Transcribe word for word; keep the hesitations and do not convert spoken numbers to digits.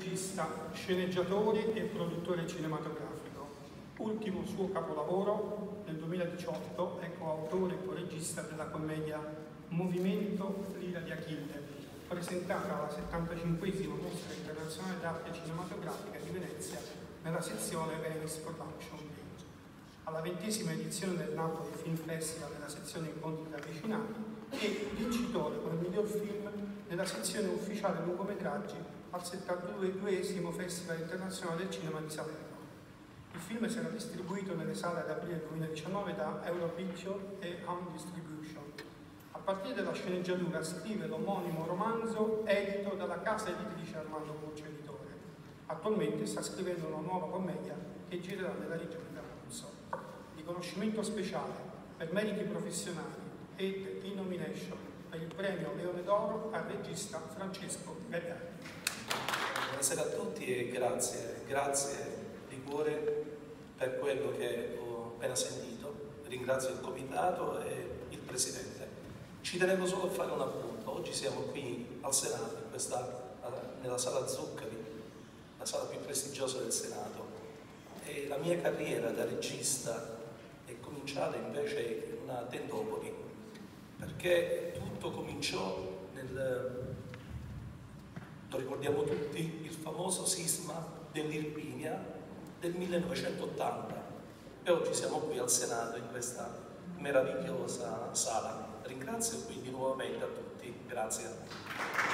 regista, sceneggiatore e produttore cinematografico. Ultimo suo capolavoro, nel duemiladiciotto, è coautore e coregista della commedia Movimento L'ira di Achille, presentata alla settantacinquesima Mostra Internazionale d'Arte Cinematografica di Venezia nella sezione Venice Production Week. Alla ventesima edizione del Napoli Film Festival nella sezione Incontri ravvicinati e vincitore come miglior film nella sezione ufficiale lungometraggi al settantaduesimo Festival Internazionale del Cinema di Salerno. Il film sarà distribuito nelle sale ad aprile duemiladiciannove da Europicture e Home Distribution. A partire dalla sceneggiatura scrive l'omonimo romanzo edito dalla casa editrice Armando Burcio Editore. Attualmente sta scrivendo una nuova commedia che girerà nella regione d'Abruzzo. Riconoscimento speciale per meriti professionali ed in nomination per il premio Leone d'Oro al regista Francesco Gagliardi. Buonasera a tutti e grazie, grazie di cuore per quello che ho appena sentito. Ringrazio il comitato e il Presidente. Ci tenevo solo a fare un appunto. Oggi siamo qui al Senato, in questa, nella sala Zuccari, la sala più prestigiosa del Senato. E la mia carriera da regista è cominciata invece in una tendopoli, perché tutto cominciò nel, lo ricordiamo tutti, il famoso sisma dell'Irpinia del millenovecentottanta, e oggi siamo qui al Senato in questa meravigliosa sala. Ringrazio quindi nuovamente a tutti, grazie.